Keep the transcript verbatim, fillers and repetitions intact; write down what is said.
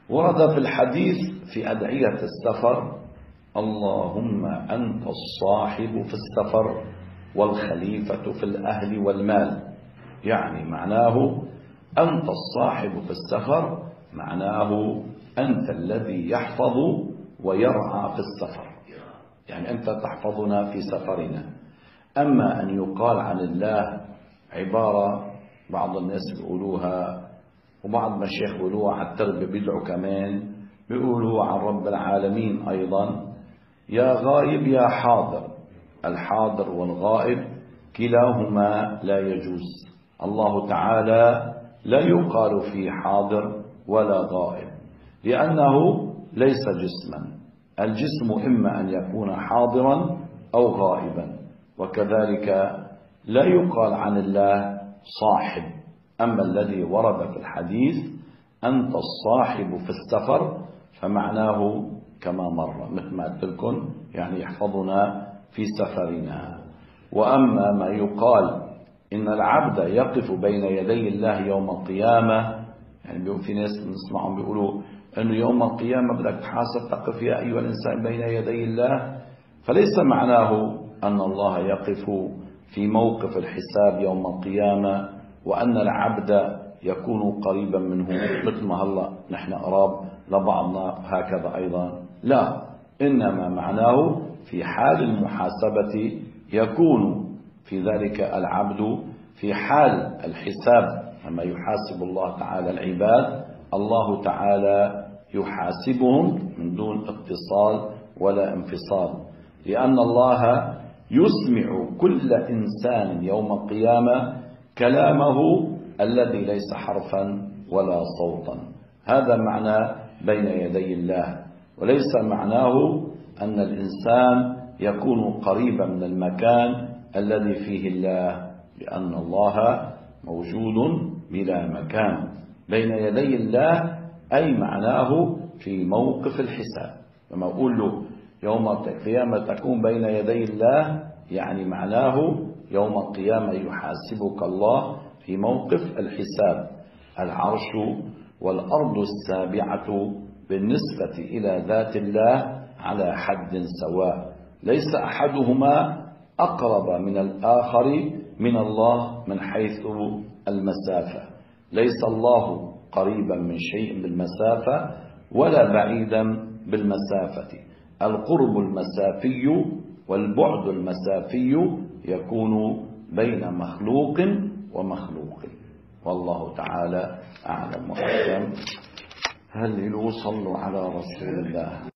ورد في الحديث في أدعية السفر: اللهم أنت الصاحب في السفر والخليفة في الأهل والمال. يعني معناه أنت الصاحب في السفر، معناه أنت الذي يحفظ ويرعى في السفر، يعني أنت تحفظنا في سفرنا. أما أن يقال عن الله عبارة بعض الناس بيقولوها وبعض المشايخ بيقولوها على التربية، بيدعوا كمان بيقولوا عن رب العالمين أيضا: يا غائب يا حاضر. الحاضر والغائب كلاهما لا يجوز. الله تعالى لا يقال فيه حاضر ولا غائب، لأنه ليس جسما. الجسم إما أن يكون حاضرا أو غائبا. وكذلك لا يقال عن الله صاحب. أما الذي ورد في الحديث أنت الصاحب في السفر فمعناه كما مر مثل ما قلت لكم، يعني يحفظنا في سفرنا. وأما ما يقال إن العبد يقف بين يدي الله يوم القيامة، يعني في ناس نسمعهم بيقولوا أنه يوم القيامة بدك تحاسب تقف يا أيها الإنسان بين يدي الله، فليس معناه أن الله يقف في موقف الحساب يوم القيامة وأن العبد يكون قريبا منه مثل ما هلا نحن قراب لبعضنا هكذا أيضا. لا، إنما معناه في حال المحاسبة يكون في ذلك العبد في حال الحساب لما يحاسب الله تعالى العباد، الله تعالى يحاسبهم من دون اتصال ولا انفصال، لأن الله يسمع كل إنسان يوم القيامة كلامه الذي ليس حرفا ولا صوتا. هذا معنى بين يدي الله، وليس معناه أن الإنسان يكون قريبا من المكان الذي فيه الله، لأن الله موجود بلا مكان. بين يدي الله أي معناه في موقف الحساب. لما أقول له يوم القيامة تكون بين يدي الله، يعني معناه يوم القيامة يحاسبك الله في موقف الحساب. العرش والأرض السابعة بالنسبة إلى ذات الله على حد سواء، ليس أحدهما أقرب من الآخر من الله من حيث المسافة. ليس الله قريبا من شيء بالمسافة ولا بعيدا بالمسافة. القرب المسافي والبعد المسافي يكون بين مخلوق ومخلوق، والله تعالى أعلم وأعلم. هل صلوا على رسول الله.